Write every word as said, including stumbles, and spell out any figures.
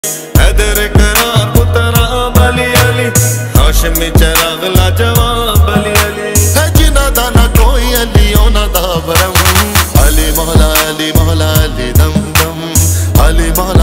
हैदर करा पुत्रा बली अली हाशमी चराग लाजवाब अली अली है जिन्ना दा ना कोई अली उन्हां दा भरम अली मौला अली मौला अली दम दम अली मौला